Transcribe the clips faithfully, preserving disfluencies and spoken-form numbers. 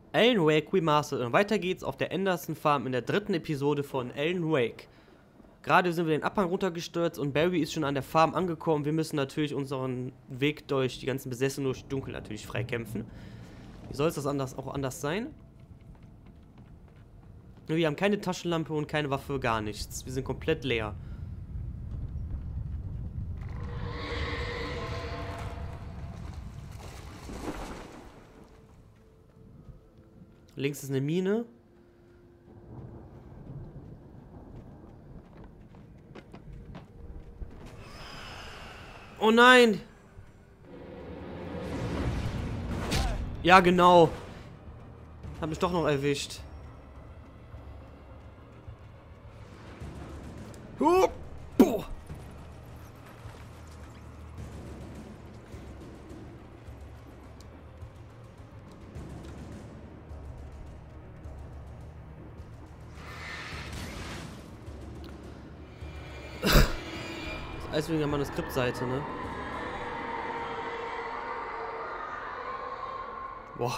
Alan Wake Remastered. Und weiter geht's auf der Anderson Farm in der dritten Episode von Alan Wake. Gerade sind wir den Abhang runtergestürzt und Barry ist schon an der Farm angekommen. Wir müssen natürlich unseren Weg durch die ganzen Besessenen durch Dunkel natürlich freikämpfen. Wie soll es das anders, auch anders sein? Wir haben keine Taschenlampe und keine Waffe, gar nichts. Wir sind komplett leer. Links ist eine Mine. Oh nein! Ja, genau. Hat mich doch noch erwischt. Oh, boah. Alles wegen der Manuskriptseite, ne? Boah.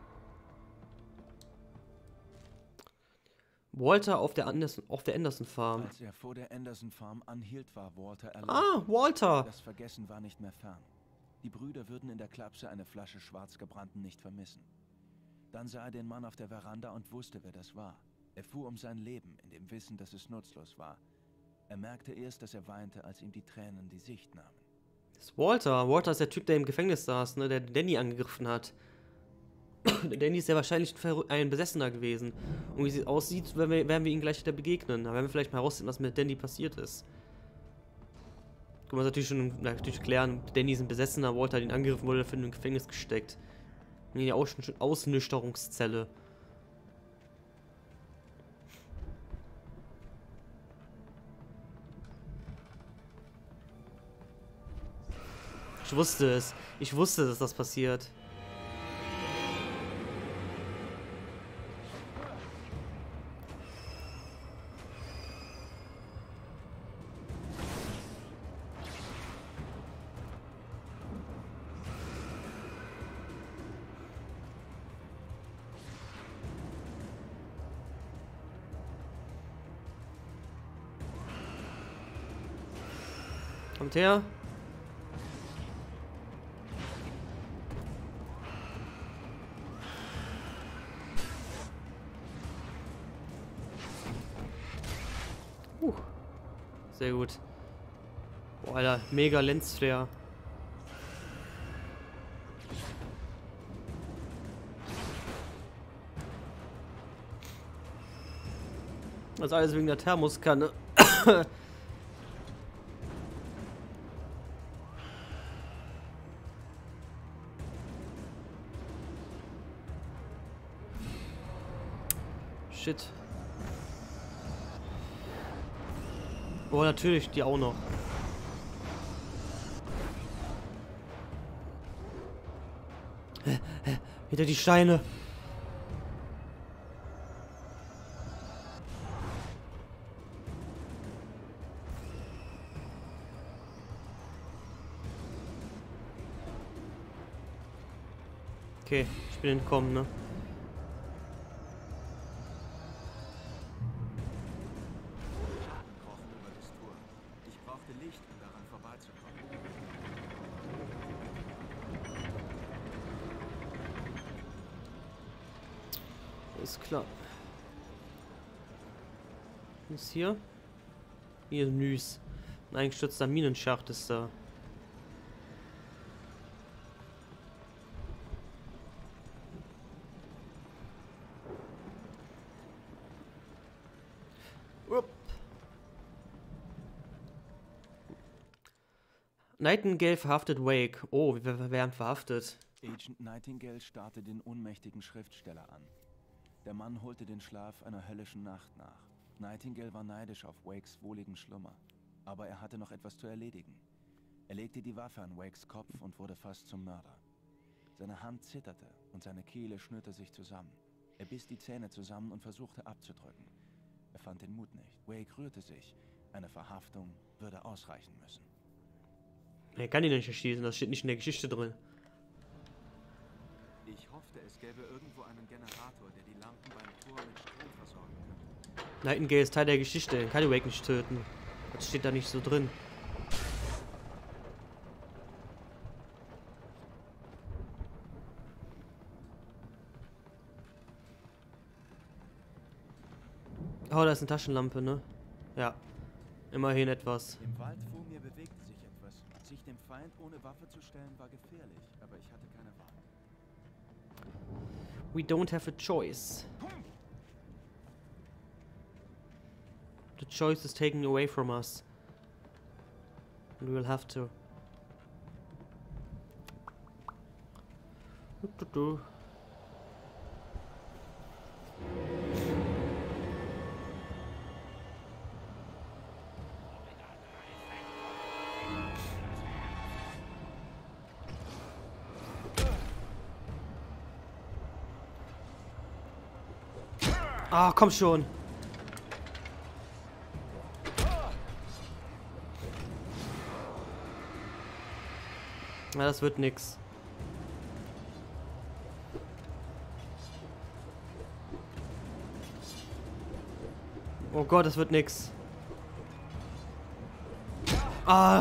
Walter auf der Anderson, auf der Anderson Farm. Als er vor der Anderson Farm anhielt, war Walter erleichtert. Ah, Walter. Das Vergessen war nicht mehr fern. Die Brüder würden in der Klapse eine Flasche Schwarzgebrannten nicht vermissen. Dann sah er den Mann auf der Veranda und wusste, wer das war. Er fuhr um sein Leben, in dem Wissen, dass es nutzlos war. Er merkte erst, dass er weinte, als ihm die Tränen die Sicht nahmen. Das ist Walter. Walter ist der Typ, der im Gefängnis saß, ne, der Danny angegriffen hat. Danny ist ja wahrscheinlich ein Besessener gewesen. Und wie es aussieht, werden wir, werden wir ihn gleich wieder begegnen. Da werden wir vielleicht mal herausfinden, was mit Danny passiert ist. Können wir uns natürlich schon natürlich klären, Danny ist ein Besessener, Walter hat ihn angegriffen, wurde dafür in ein Gefängnis gesteckt. In die Aus Ausnüchterungszelle. Ich wusste es. Ich wusste, dass das passiert. Kommt her. Uh, sehr gut. Boah, Alter, mega Lensflare. Das ist alles wegen der Thermoskanne. Shit. Oh, natürlich, die auch noch. Hä, hä, wieder die Steine. Okay, ich bin entkommen, ne? Licht, um daran vorbeizukommen. Ist klar. Was ist hier? Hier ist Nüs. Ein eingestürzter Minenschacht ist da. Nightingale verhaftet Wake. Oh, wir werden verhaftet. Agent Nightingale starrte den ohnmächtigen Schriftsteller an. Der Mann holte den Schlaf einer höllischen Nacht nach. Nightingale war neidisch auf Wakes wohligen Schlummer. Aber er hatte noch etwas zu erledigen. Er legte die Waffe an Wakes Kopf und wurde fast zum Mörder. Seine Hand zitterte und seine Kehle schnürte sich zusammen. Er biss die Zähne zusammen und versuchte abzudrücken. Er fand den Mut nicht. Wake rührte sich. Eine Verhaftung würde ausreichen müssen. Er kann ihn nicht erschießen, das steht nicht in der Geschichte drin. Ich hoffte, es gäbe irgendwo einen Generator, der die Lampen beim Tor mit Strom versorgen könnte. Nightingale ist Teil der Geschichte. Kann die Wake nicht töten. Das steht da nicht so drin. Oh, da ist eine Taschenlampe, ne? Ja. Immerhin etwas. Im Wald vor mir bewegte sich etwas. Sich dem Feind ohne Waffe zu stellen war gefährlich, aber ich hatte keine Wahl. We don't have a choice. The choice is taken away from us. And we will have to. Du, du, du. Ah, komm schon. Ja, das wird nix. Oh Gott, das wird nix. Ah.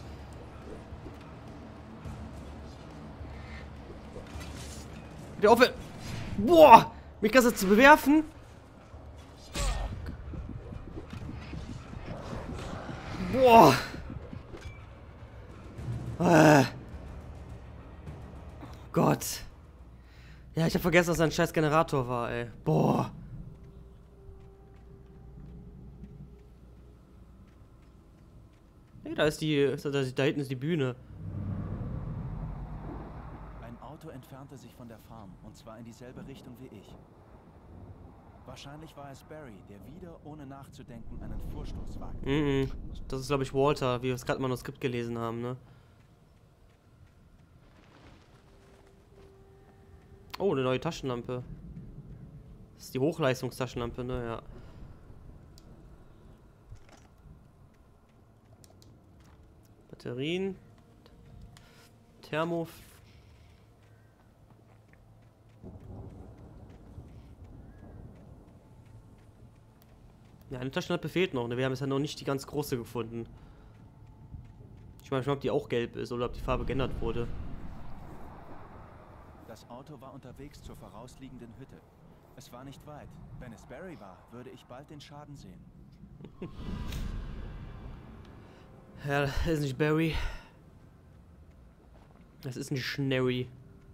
Der Offen. Boah, mich kannst du zu bewerfen? Boah. Ah. Gott. Ja, ich habe vergessen, dass er ein scheiß Generator war, ey. Boah. Hey, da ist die, da, da hinten ist die Bühne. Ein Auto entfernte sich von der Farm, und zwar in dieselbe Richtung wie ich. Wahrscheinlich war es Barry, der wieder, ohne nachzudenken, einen Vorstoß wagte. Mhm. Das ist, glaube ich, Walter, wie wir es gerade im Manuskript gelesen haben, ne? Oh, eine neue Taschenlampe. Das ist die Hochleistungstaschenlampe, ne? Ja. Batterien. Thermo. Ja, eine Taschenlampe fehlt noch, ne? Wir haben jetzt ja noch nicht die ganz große gefunden. Ich meine schon, ob die auch gelb ist oder ob die Farbe geändert wurde. Das Auto war unterwegs zur vorausliegenden Hütte. Es war nicht weit. Wenn es Barry war, würde ich bald den Schaden sehen. Ja, das ist nicht Barry. Das ist nicht Schnarry.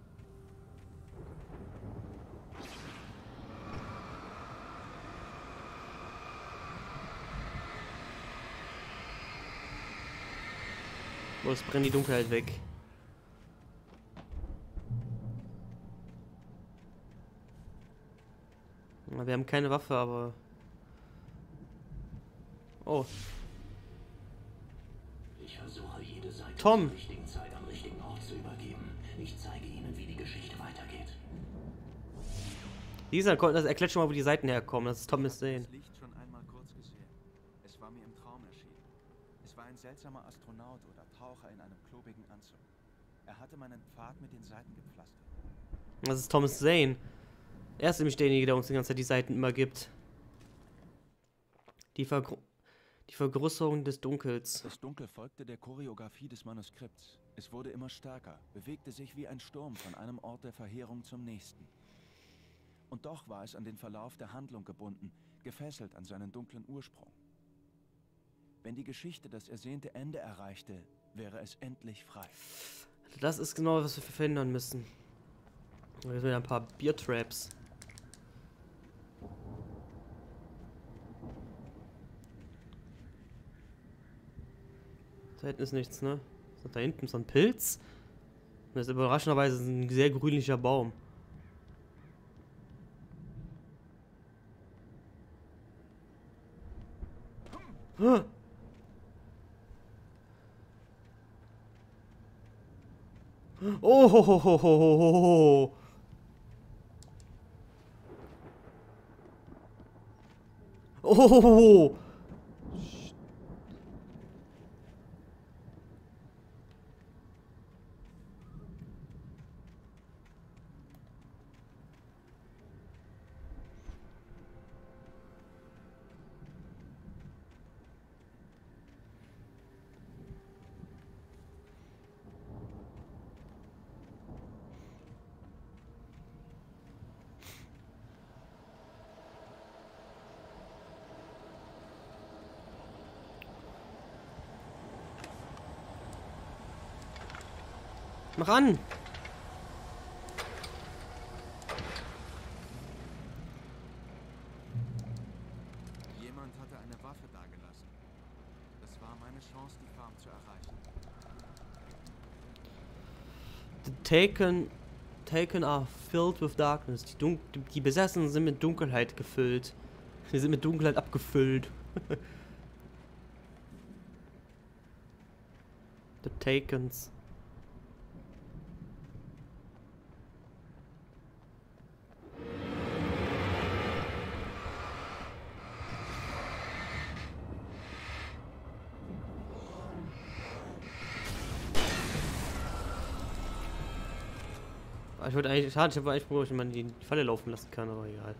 Oh, es brennt die Dunkelheit weg. Ja, wir haben keine Waffe, aber... Oh. Ich versuche jede Seite Tom. zur richtigen Zeit am richtigen Ort zu übergeben. Ich zeige Ihnen, wie die Geschichte weitergeht. Dieser das erklärt schon mal, wo die Seiten herkommen. Das ist Thomas Zane. Das Licht schon einmal kurz gesehen. Es war mir im Traum erschienen. Es war ein seltsamer Astronaut oder Taucher in einem klobigen Anzug. Er hatte meinen Pfad mit den Seiten gepflastert. Das ist Thomas Zane. Er ist nämlich derjenige, der uns die ganze Zeit die Seiten immer gibt. Die, Vergr die Vergrößerung des Dunkels. Das Dunkel folgte der Choreografie des Manuskripts. Es wurde immer stärker, bewegte sich wie ein Sturm von einem Ort der Verheerung zum nächsten. Und doch war es an den Verlauf der Handlung gebunden, gefesselt an seinen dunklen Ursprung. Wenn die Geschichte das ersehnte Ende erreichte, wäre es endlich frei. Das ist genau, was wir verhindern müssen. Jetzt wieder ein paar Biertraps. Da hinten ist nichts, ne? Da hinten ist so ein Pilz. Das ist überraschenderweise ein sehr grünlicher Baum. Oh, ho, ho, ho, ho, ho, ho. Oh, ho, ho, ho. Mach an! Jemand hatte eine Waffe dagelassen. Es war meine Chance, die Farm zu erreichen. The Taken, taken are filled with darkness. Die, Dun die Besessenen sind mit Dunkelheit gefüllt. Sie sind mit Dunkelheit abgefüllt. The Takens. Ich wollte eigentlich, schade, ich habe eigentlich probiert, ob man die Falle laufen lassen kann, aber egal.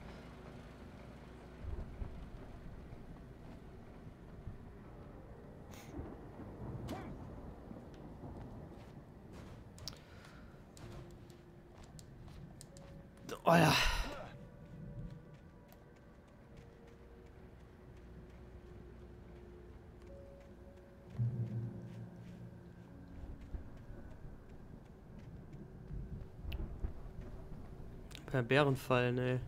Oh ja. Per Bärenfallen, ey.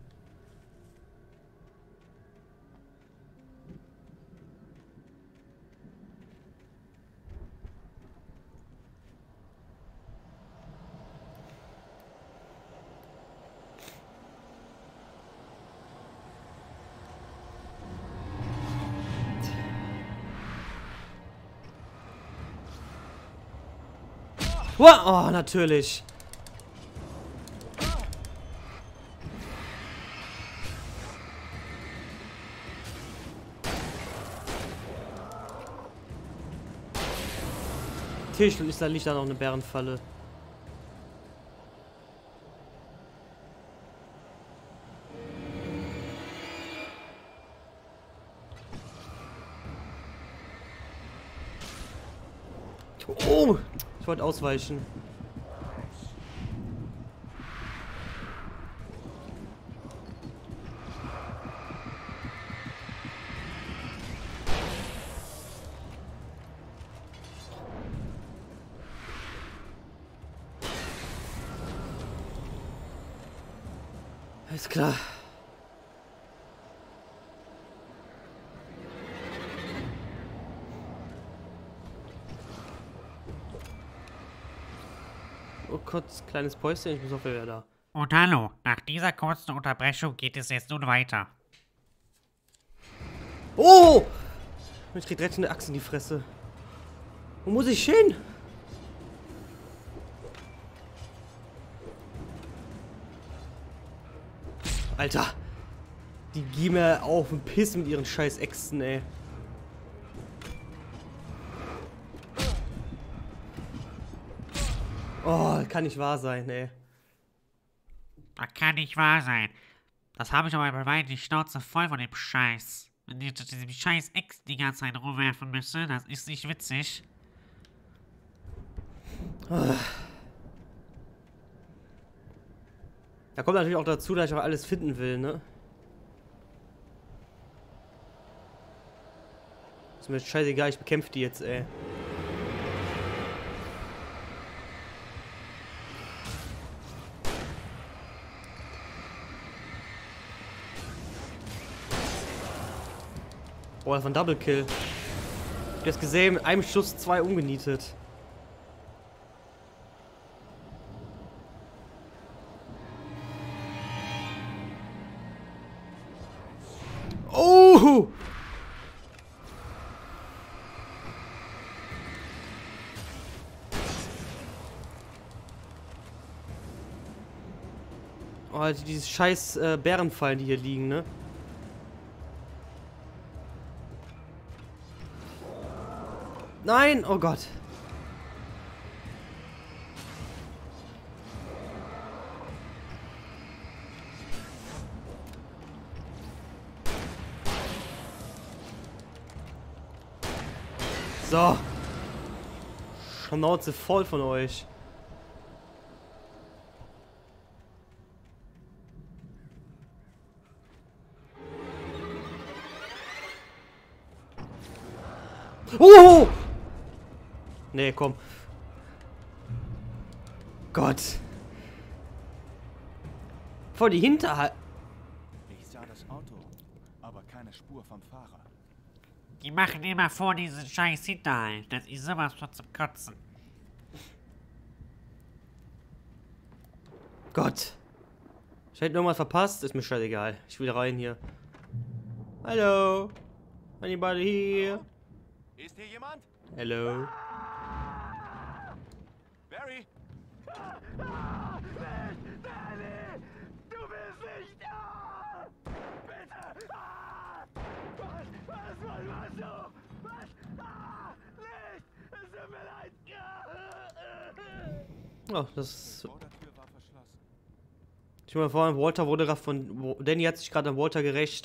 Wow, oh, natürlich. Natürlich ist da nicht da noch eine Bärenfalle. Oh, ich wollte ausweichen. Alles klar. Oh, kurz, kleines Päuschen, ich muss auf wieder da. Und hallo, nach dieser kurzen Unterbrechung geht es jetzt nun weiter. Oh! Ich krieg direkt eine Axt in die Fresse. Wo muss ich hin? Alter! Die gehen mir auf den Piss mit ihren scheiß Äxten, ey. Oh, kann nicht wahr sein, ey. Das kann nicht wahr sein. Das habe ich aber bei weitem die Schnauze voll von dem Scheiß. Wenn die zu diesem scheiß Ex die ganze Zeit rumwerfen müssen, das ist nicht witzig. Da kommt natürlich auch dazu, dass ich auch alles finden will, ne? Ist mir scheißegal, ich bekämpfe die jetzt, ey. Oh, das war ein Double Kill. Du hast gesehen, mit einem Schuss zwei umgenietet. Oh! Oh, also diese scheiß äh, Bärenfallen, die hier liegen, ne? Nein! Oh Gott! So! Schnauze voll von euch! Oh! Nee, komm. Gott. Vor die Hinterhalt. Ich sah das Auto, aber keine Spur vom Fahrer. Die machen immer vor diesen scheiß Hinterhalt. Das ist sowas von zum Kotzen. Gott. Ich hätte irgendwas verpasst. Ist mir scheißegal. Ich will rein hier. Hallo. Anybody here? Ist hier jemand? Hello. Barry? Du bist nicht da! Bitte! Ah! Was? Was? Was? Was? So? Was? Ah! Nicht! Es tut mir leid! Oh, das. Vordertür war verschlossen. Ich mal vor, Walter wurde gerade von. Danny hat sich gerade an Walter gerecht.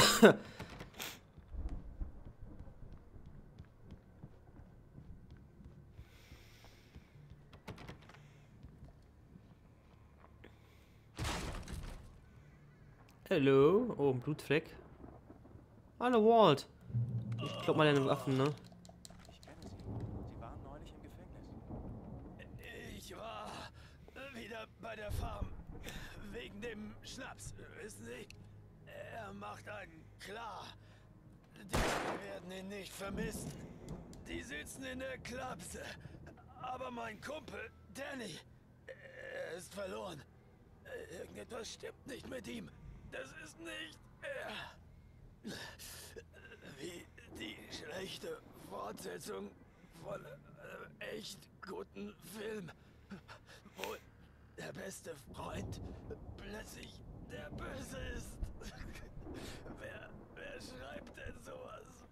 Hallo. Oh, ein Blutfleck. Hallo, Walt. Ich glaub mal deine Waffen, ne? Ich kenne sie. Sie waren neulich im Gefängnis. Ich war wieder bei der Farm. Wegen dem Schnaps, wissen Sie? Er macht einen klar. Die werden ihn nicht vermissen. Die sitzen in der Klapse. Aber mein Kumpel, Danny, er ist verloren. Irgendetwas stimmt nicht mit ihm. Das ist nicht er. Wie die schlechte Fortsetzung von einem echt guten Film. Wo der beste Freund plötzlich der Böse ist. Wer, wer schreibt denn sowas?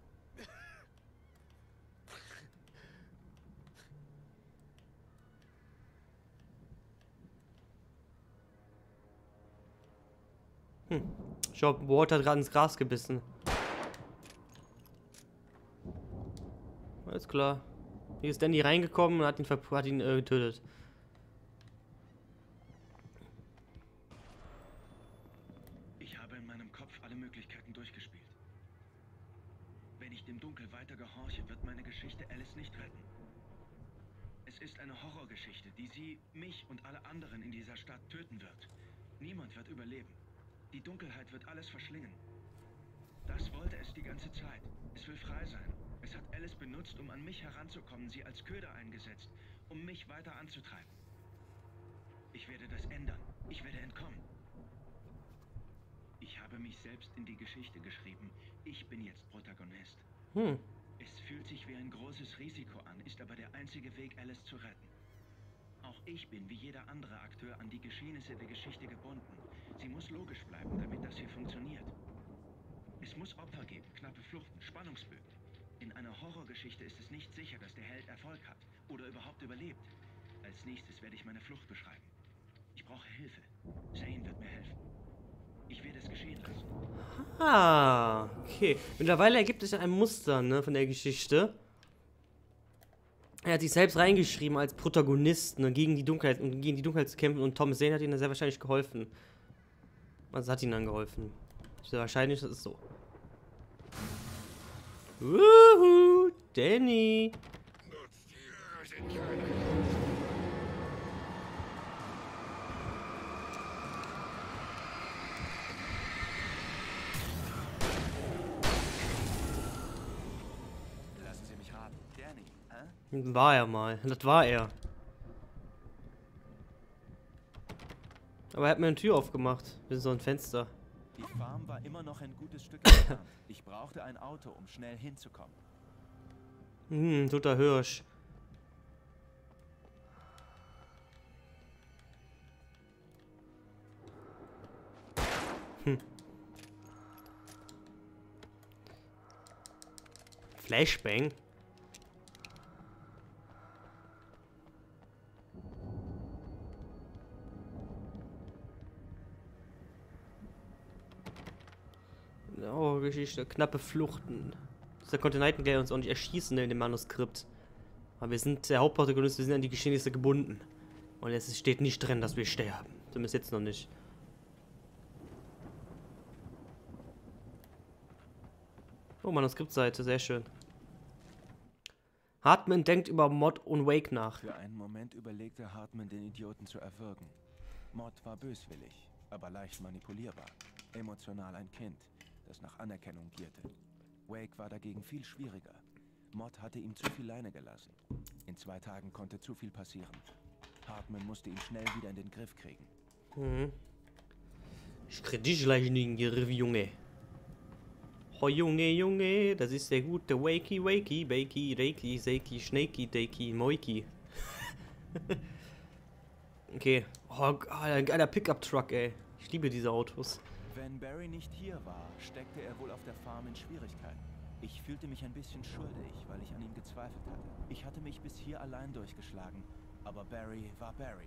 Hm. Ich glaube, Walter hat gerade ins Gras gebissen. Alles klar. Hier ist Danny reingekommen und hat ihn, hat ihn äh, getötet. Ich habe in meinem Kopf alle Möglichkeiten durchgespielt. Wenn ich dem Dunkel weiter gehorche, wird meine Geschichte Alice nicht retten. Es ist eine Horrorgeschichte, die sie, mich und alle anderen in dieser Stadt töten wird. Niemand wird überleben. Die Dunkelheit wird alles verschlingen. Das wollte es die ganze Zeit. Es will frei sein. Es hat Alice benutzt, um an mich heranzukommen, sie als Köder eingesetzt, um mich weiter anzutreiben. Ich werde das ändern. Ich werde entkommen. Ich habe mich selbst in die Geschichte geschrieben. Ich bin jetzt Protagonist. Hm. Es fühlt sich wie ein großes Risiko an, ist aber der einzige Weg, Alice zu retten. Auch ich bin, wie jeder andere Akteur, an die Geschehnisse der Geschichte gebunden. Sie muss logisch bleiben, damit das hier funktioniert. Es muss Opfer geben, knappe Fluchten, Spannungsbögen. In einer Horrorgeschichte ist es nicht sicher, dass der Held Erfolg hat oder überhaupt überlebt. Als nächstes werde ich meine Flucht beschreiben. Ich brauche Hilfe. Zane wird mir helfen. Ich werde es geschehen lassen. Ah, okay. Mittlerweile ergibt es ja ein Muster, ne, von der Geschichte. Er hat sich selbst reingeschrieben als Protagonist, ne, gegen die Dunkelheit und gegen die Dunkelheit zu kämpfen, und Tom Zane hat ihnen sehr wahrscheinlich geholfen. Also hat ihnen dann geholfen. Sehr wahrscheinlich, das ist so. Wuhu, Danny. Lassen Sie mich raten. Danny, hä? War er mal. Das war er. Aber er hat mir eine Tür aufgemacht. Wir sind so ein Fenster. Die Farm war immer noch ein gutes Stück entfernt. Ich brauchte ein Auto, um schnell hinzukommen. Hm, toter Hirsch. Hm. Flashbang? Oh, Geschichte. Knappe Fluchten. Da konnte Nightingale uns auch nicht erschießen in dem Manuskript. Aber wir sind der Hauptprotagonist, wir sind an die Geschehnisse gebunden. Und es steht nicht drin, dass wir sterben. Zumindest jetzt noch nicht. Oh, Manuskriptseite, sehr schön. Hartman denkt über Mod und Wake nach. Für einen Moment überlegte Hartman, den Idioten zu erwürgen. Mod war böswillig, aber leicht manipulierbar. Emotional ein Kind, das nach Anerkennung gierte. Wake war dagegen viel schwieriger. Mod hatte ihm zu viel Leine gelassen. In zwei Tagen konnte zu viel passieren. Hartman musste ihn schnell wieder in den Griff kriegen. Mhm. Ich krieg dich gleich in den Griff, Junge. Oh Junge, Junge, das ist der gute Wakey, Wakey, Bakey, Reiki, Seiki, Snakey, Dakey, Moiki. Okay. Oh, ein geiler Pickup-Truck, ey. Ich liebe diese Autos. Wenn Barry nicht hier war, steckte er wohl auf der Farm in Schwierigkeiten. Ich fühlte mich ein bisschen schuldig, weil ich an ihm gezweifelt hatte. Ich hatte mich bis hier allein durchgeschlagen, aber Barry war Barry.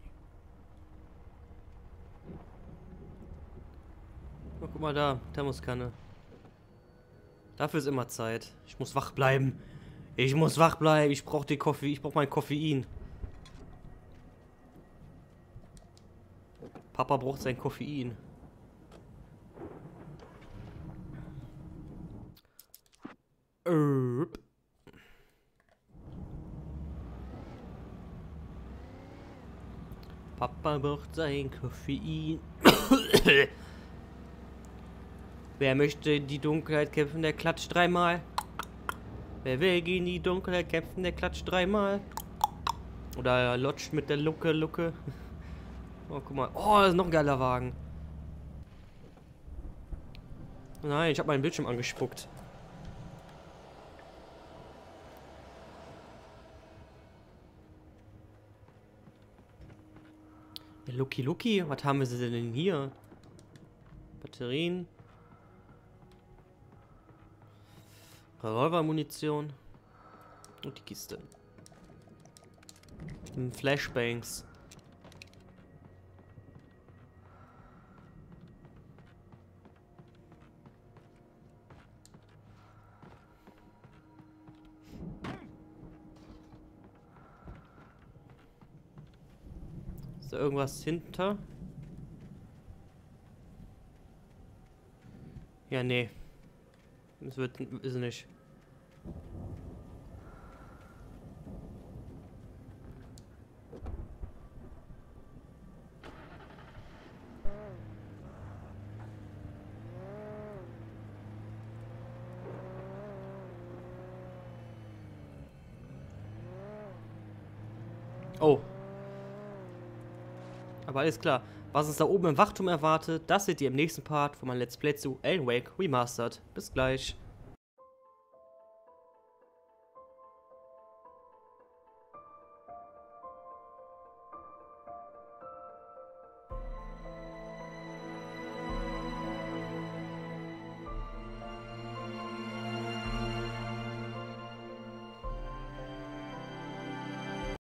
Oh, guck mal da, Thermoskanne. Dafür ist immer Zeit. Ich muss wach bleiben. Ich muss wach bleiben. Ich brauche den Koffein. Ich brauche mein Koffein. Papa braucht sein Koffein. Erp. Papa braucht sein Koffein. Wer möchte die Dunkelheit kämpfen, der klatscht dreimal. Wer will gegen die Dunkelheit kämpfen, der klatscht dreimal. Oder lotscht mit der Lucke, Lucke. Oh, guck mal. Oh, das ist noch ein geiler Wagen. Nein, ich habe meinen Bildschirm angespuckt. Ja, Lucky, Lucky, was haben wir denn hier? Batterien. Revolvermunition. Und die Kiste. Und Flashbangs. Ist da irgendwas hinter? Ja, nee. Das wird ist nicht. Oh. Aber alles klar. Was uns da oben im Wachturm erwartet, das seht ihr im nächsten Part von meinem Let's Play zu Alan Wake Remastered. Bis gleich.